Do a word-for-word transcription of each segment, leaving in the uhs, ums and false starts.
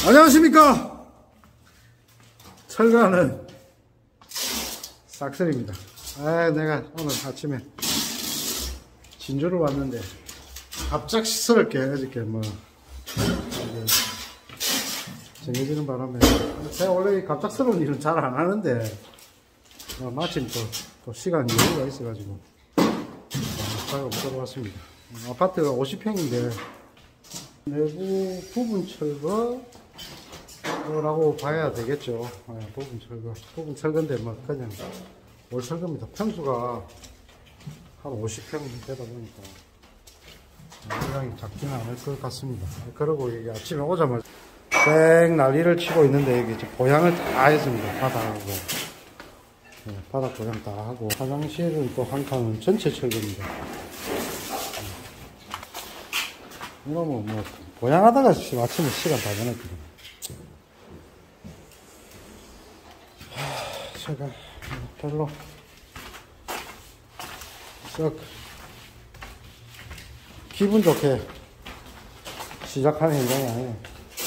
안녕하십니까. 철거하는 싹쓸입니다. 아, 내가 오늘 아침에 진주를 왔는데 갑작스럽게 어저께 뭐 정해지는 바람에 제가 원래 갑작스러운 일은 잘 안 하는데 어, 마침 또, 또 시간 여유가 있어가지고 작업 들어왔습니다. 아파트가 오십 평인데 내부 부분 철거라고 봐야 되겠죠. 네, 부분 철거, 부분 철거인데 뭐 그냥 올 철거입니다. 평수가 한 오십 평 되다 보니까 굉장히 작지는 않을 것 같습니다. 그리고 이게 아침에 오자마자 땡 난리를 치고 있는데 여기 보양을 다 했습니다. 바닥하고 네, 바닥 보양 다 하고 화장실은 또 한 칸은 전체 철거입니다. 이러면 뭐 보양하다가 아침에 시간 다 보냈거든요. 제가 별로 썩 기분 좋게 시작하는 현장이 아니에요.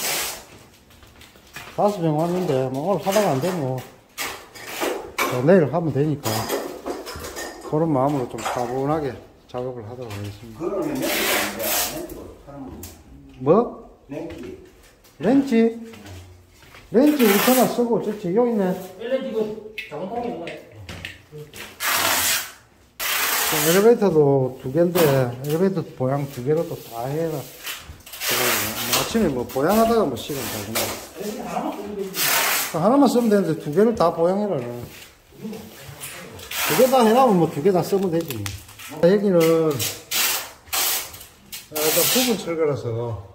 다섯 병 왔는데 뭐 오늘 하다가 안 되면 뭐 내일 하면 되니까 그런 마음으로 좀 차분하게 작업을 하도록 하겠습니다. 뭐? 렌치. 렌치? 렌치 우선은 쓰고 저치 여기 있네. 렌치 그 정통이 뭐야? 엘리베이터도 두 개인데 엘리베이터 보양 두 개로 또 다 해라. 뭐 아침에 뭐 보양하다가 뭐 시간 다 보내. 하나만 쓰면 되는데 두 개를 다 보양해라. 두 개 다 해라면 뭐 두 개 다 쓰면 되지. 뭐. 여기는 일단 부분 철거라서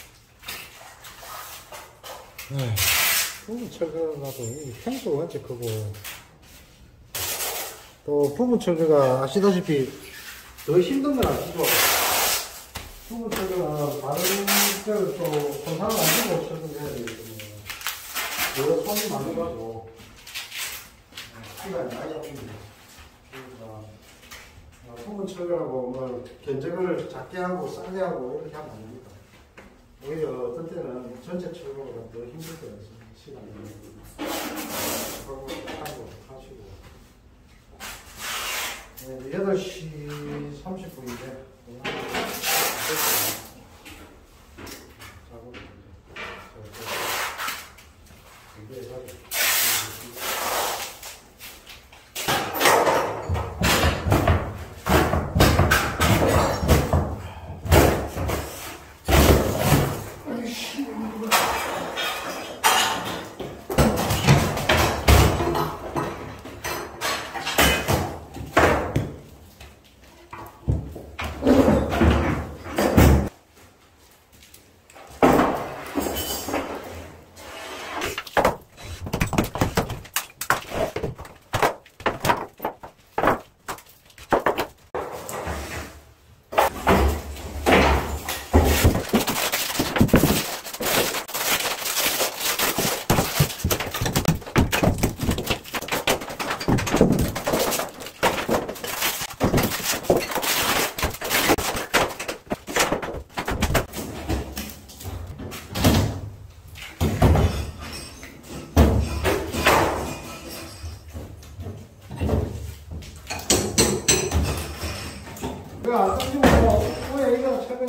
네, 부분 철거라도 평수가 완전 크고 또 부분 철거가 아시다시피 더 힘든 건 아시죠? 부분 철거가 다른 데를 또 손상을 안 주고 철거해야 되기 때문에 여러 손이 많아가지고 시간이 많이 잡힙니다. 그러니까 부분 철거하고 뭐 견적을 작게 하고 싸게 하고 이렇게 하면 안 됩니다. 오히려 어떤 때는 전체 철거보다 더 힘들 때가 있습니다. 시간이 하고 하고 하시고 네, 여덟 시 삼십 분인데 작업을 이제 안 던지고 왜 이거 최근에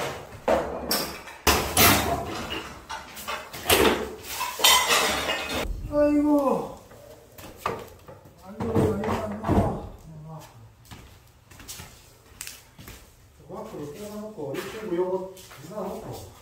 아이고 아이고 아이고 저거 앞으로 떼어놓고 이 친구 요거 떼어놓고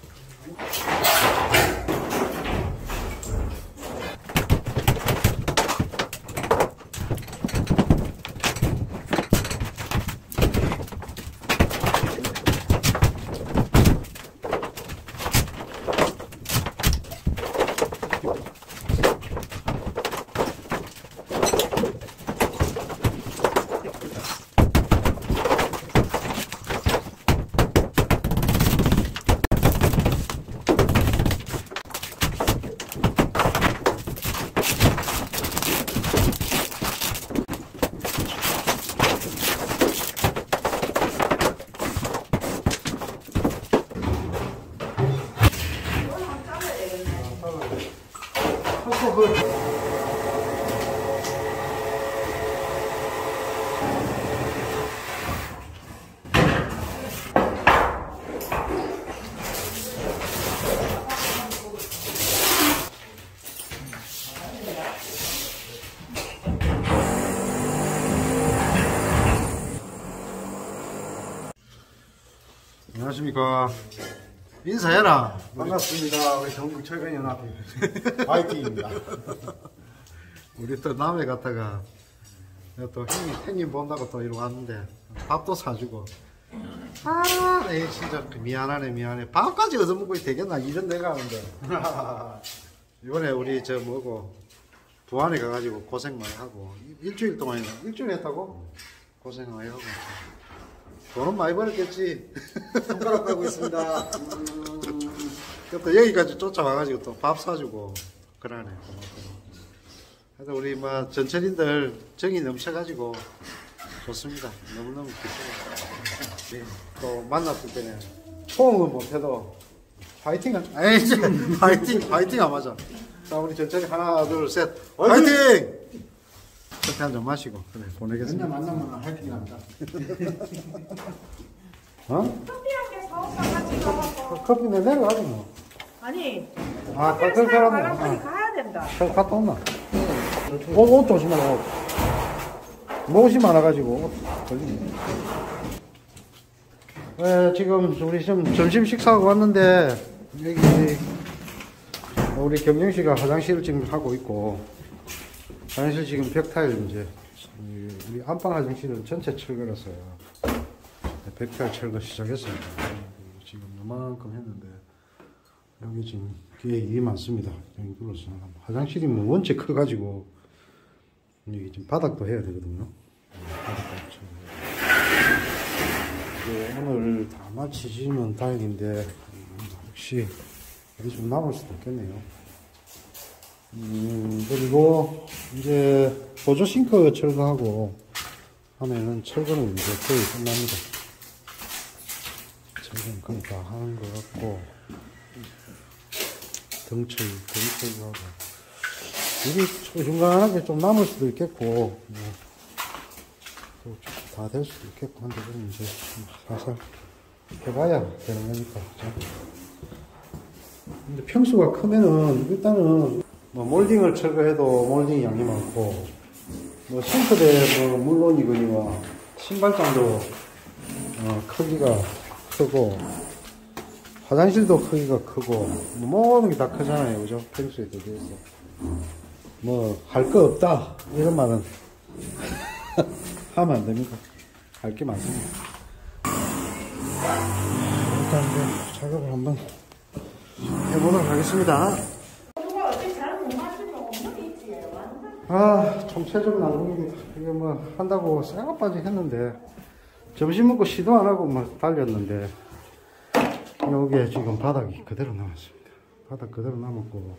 안녕하십니까. 인사해라. 반갑습니다. 우리 전국철근연합 화이팅입니다. 우리 또 남해 갔다가 또 형님, 형님 본다고 또 이러고 왔는데 밥도 사주고. 아, 에이, 진짜 미안하네, 미안해. 밥까지 얻어먹고 되겠나? 이런 내가 하는데. 이번에 우리 저 뭐고, 부안에 가가지고 고생 많이 하고, 일주일 동안이나, 일주일 했다고? 고생 많이 하고. 돈은 많이 벌었겠지. 손가락 빼고 있습니다. 음... 또 여기까지 쫓아와가지고 또 밥 사주고, 그러네. 하여튼 우리 뭐 전철인들 정이 넘쳐가지고 좋습니다. 너무너무 기쁘고. 네. 또 만났을 때는 호응은 못해도 파이팅은, 에이, 파이팅, 파이팅 안 맞아. 자, 우리 전철이 하나, 둘, 셋, 파이팅! 커피 한 잔 마시고, 그래, 보내겠습니다. 맨날 만나면 화이팅 합니다. 어? 커피 한 개 사올까 같이 가갖고. 커피 내 내려가지 뭐. 아니, 아, 커피를 그렇게 사러 하면, 가려고 아. 가야 된다. 저 갔다 온나? 옷, 옷 조심하라, 옷. 못이 많아가지고, 옷 걸리네. 네, 지금 우리 지금 점심 식사하고 왔는데, 여기, 우리 경영 씨가 화장실을 지금 하고 있고, 화장실 지금 벽타일 이제, 우리 안방 화장실은 전체 철거했어요. 벽타일 철거 시작했습니다. 지금 요만큼 했는데, 여기 지금 뒤에 일이 많습니다. 여기 둘러서 화장실이 뭐 원체 커가지고 여기 지금 바닥도 해야 되거든요. 바닥도 네, 오늘 다 마치지면 다행인데 혹시 여기 좀 남을 수도 있겠네요. 음, 그리고 이제 보조 싱크 철거하고 하면은 철거는 이제 거의 끝납니다. 철거는 거의 다 하는 것 같고. 등철, 등철하고 일이 중간하게 좀 남을 수도 있겠고, 뭐, 다 될 수도 있겠고, 한데, 그럼 이제 살살 해봐야 되는 거니까. 그죠? 근데 평수가 크면은, 일단은, 뭐, 몰딩을 철거해도 몰딩이 양이 많고, 뭐, 싱크대, 뭐, 물론이거니와, 신발장도, 어, 크기가 크고, 화장실도 크기가 크고, 모든 게 다 크잖아요. 그죠? 평소에 대해서. 뭐, 할 거 없다. 이런 말은 하면 안 됩니다. 할 게 많습니다. 일단 이제 작업을 한번 해보도록 하겠습니다. 누가 어떻게 잘못 맞으면 없는 있지. 완전. 아, 총체적 난국입니다. 이게 뭐, 한다고 쇠가빠지 했는데, 점심 먹고 시도 안 하고 막 달렸는데, 여기에 지금 바닥이 그대로 남았습니다. 바닥 그대로 남았고,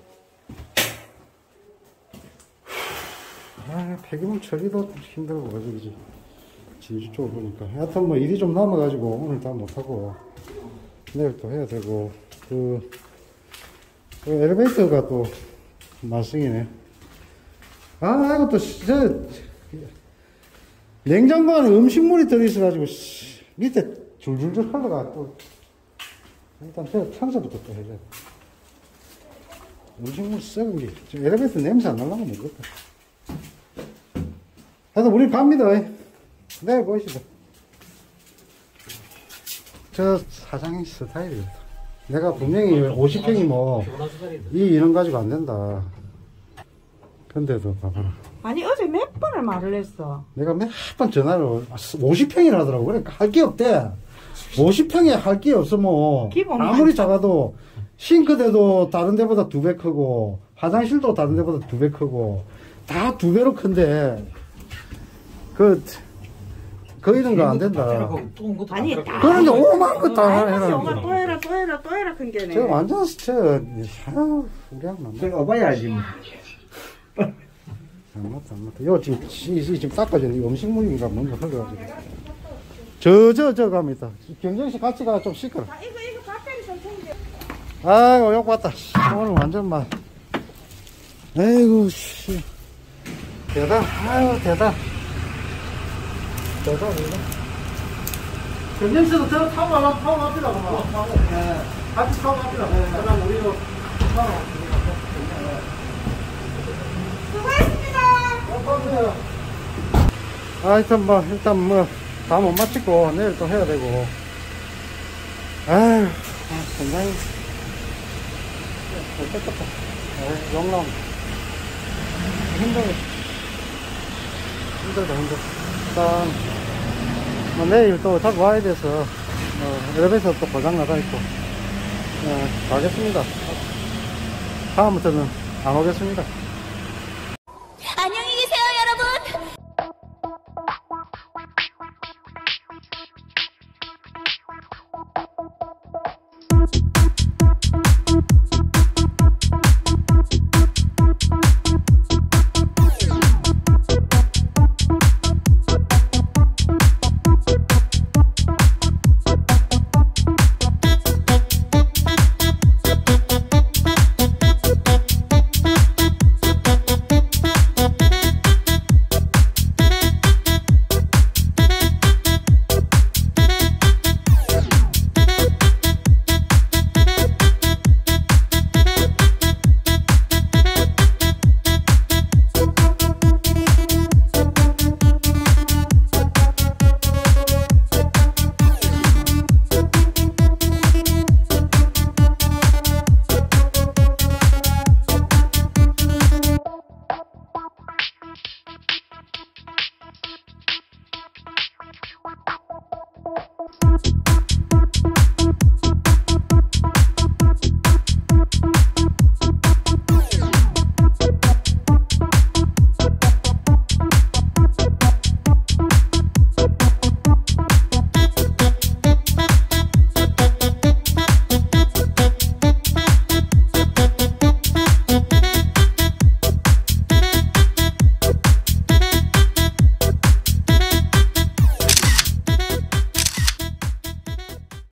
아, 폐기물 처리도 힘들고, 그지? 진주 쪽으로 보니까. 하여튼 뭐 일이 좀 남아가지고 오늘 다 못하고, 내일 또 해야 되고, 그, 그 엘리베이터가 또 말썽이네. 아, 이것도, 저, 냉장고 안에 음식물이 들어있어가지고, 밑에 줄줄줄 흘러가 또. 일단 청소부터 또 해줘야 돼. 음식물 썩은 게, 지금 엘리베이터 냄새 안 나려면 모르겠다. 하여튼 우리 갑니다. 내일 보이시죠? 저 사장님 스타일이다. 내가 분명히 오십 평이 뭐, 이 이런 가지고 안 된다. 근데도 봐봐라. 아니, 어제 몇 번을 말을 했어. 내가 몇 번 전화를, 오십 평이라 하더라고. 그러니까 할 게 없대. 오십 평에 할 게 없어, 뭐. 아무리 작아도, 싱크대도 다른 데보다 두 배 크고, 화장실도 다른 데보다 두 배 크고, 다 두 배로 큰데, 그, 거 이런 거 안 된다. 아니, 다. 그런데 오만 거 다 해라. 또 해라, 또 해라, 또 해라, 큰 게네. 저 완전, 저, 아유, 우리하고 안 맞다. 어봐야지. 안 맞다, 안 맞다. 요, 지금, 이, 이, 지금 닦아주는 음식물인가 뭔가 흘러가지고. 저, 저, 저 가면 있다. 경정씨 같이 가, 좀 시끄러. 아, 이거, 이거 배터리 좀 챙겨. 아이고, 욕 봤다. 오늘 완전 막. 아이고, 씨. 대단, 아유, 대단. 대단, 대단. 경정씨도 저 타고 가라, 타고 갑니다, 그만. 타고, 네. 같이 타고 갑니다. 네. 그럼 우리도 타고 갑니다. 수고했습니다. 하여튼 뭐, 일단 뭐, 다 못 마치고, 내일 또 해야 되고. 아휴, 굉장히 뺏겼다. 영남 힘들어. 힘들다, 힘들어. 일단, 뭐 내일 또 자꾸 와야 돼서, 어, 엘리베이터 또 고장 나가 있고, 어, 가겠습니다. 다음부터는 안 오겠습니다.